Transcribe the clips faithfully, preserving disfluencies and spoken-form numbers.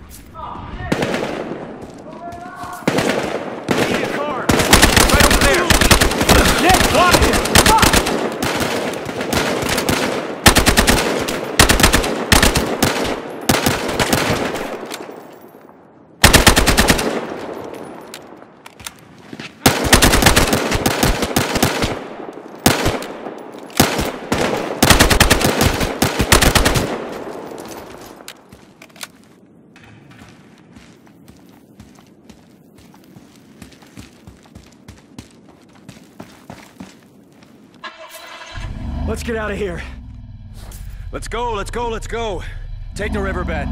Need a car! Right over there! Nick, block him! Let's get out of here. Let's go, let's go, let's go. Take the riverbed.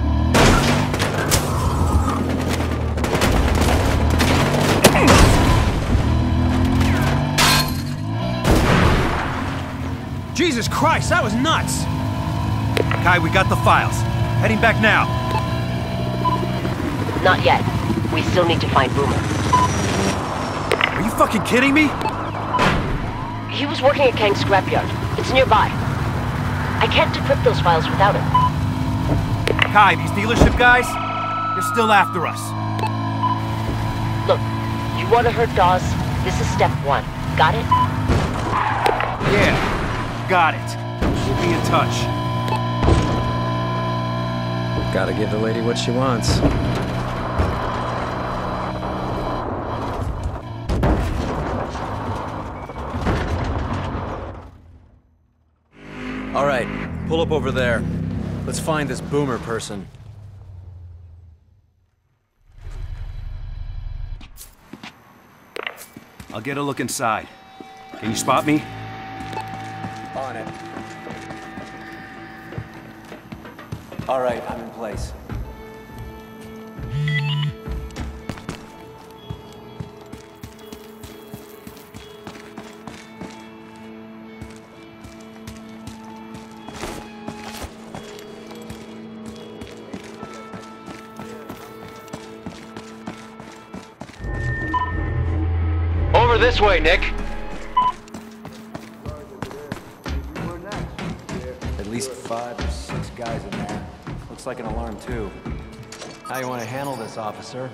Jesus Christ, that was nuts! Kai, we got the files. Heading back now. Not yet. We still need to find Boomer. Are you fucking kidding me? He was working at Kang's scrapyard. It's nearby. I can't decrypt those files without him. Kai, these dealership guys, they're still after us. Look, you want to hurt Dawes? This is step one. Got it? Yeah, got it. We'll be in touch. Gotta give the lady what she wants. All right, pull up over there. Let's find this Boomer person. I'll get a look inside. Can you spot me? On it. All right, I'm in place. Over this way, Nick. At least five or six guys in there. Looks like an alarm, too. How you want to handle this, officer?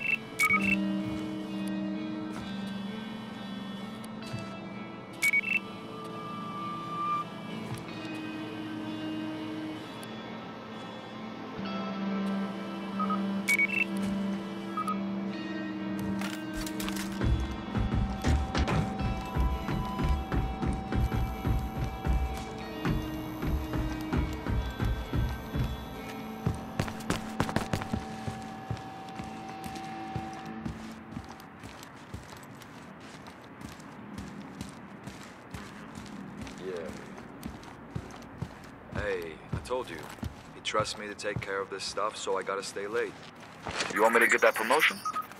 Hey, I told you. He trusts me to take care of this stuff, so I gotta stay late. You want me to get that promotion?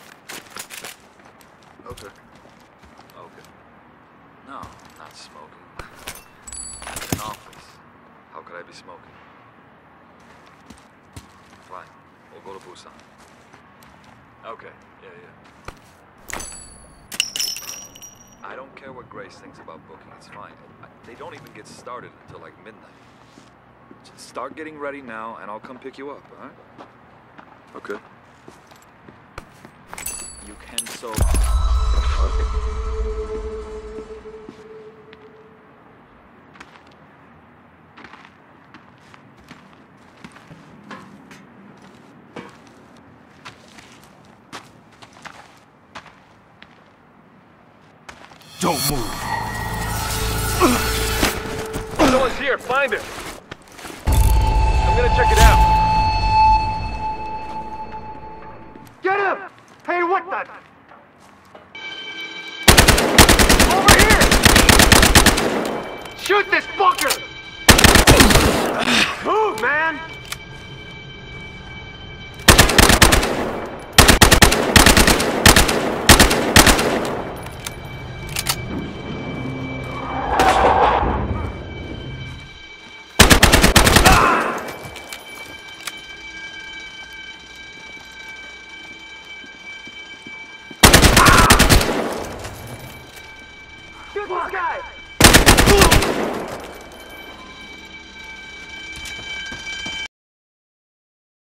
Okay. Okay. No, not smoking. I'm in an office. How could I be smoking? Fine. We'll go to Busan. Okay. Yeah, yeah. I don't care what Grace thinks about booking. It's fine. I, they don't even get started until like midnight. Just start getting ready now, and I'll come pick you up, all right? Okay. You can so... Don't move. Someone's here, find him. I'm gonna check it out.